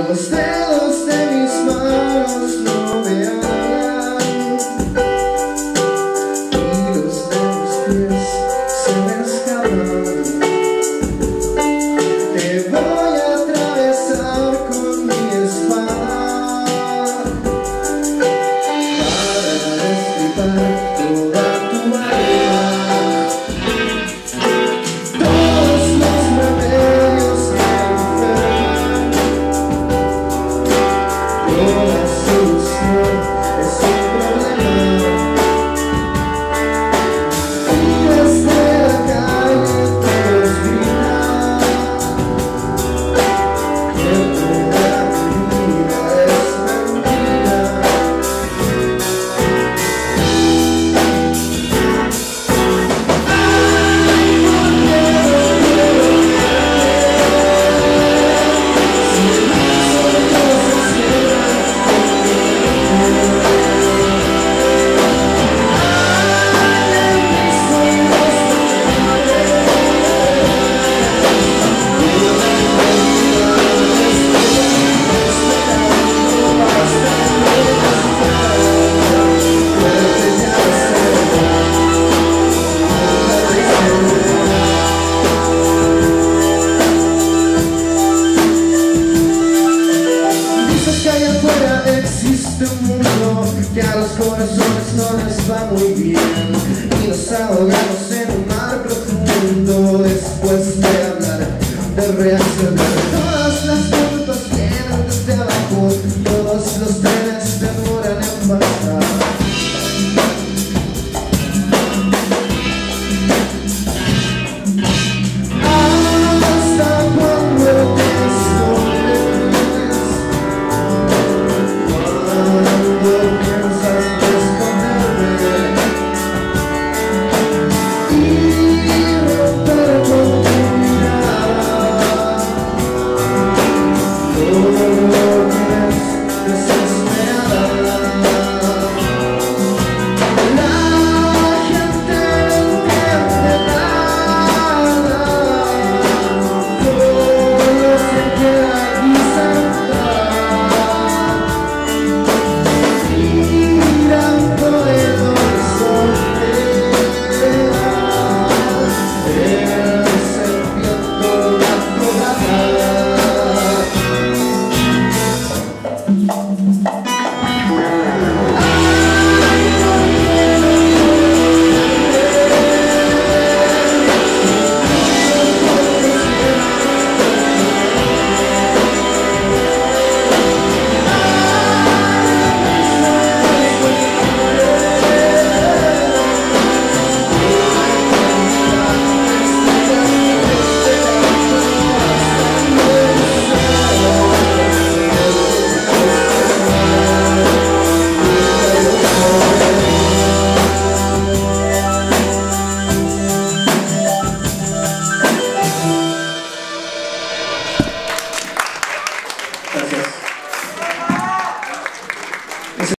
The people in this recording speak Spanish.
Los dedos de mis manos no me hablan y los de mis pies se me escapan. Te voy a atravesar con mi espada para destripar toda tu alma. Todos los remedios me enferman. Toda solución es un problema. Y desde la calle todos gritan que toda mi vida es mentira. Existe un mundo que a los corazones no les va muy bien y nos ahogamos en un mar profundo después de hablar de reaccionar. Todas las culpas vienen desde abajo, todos los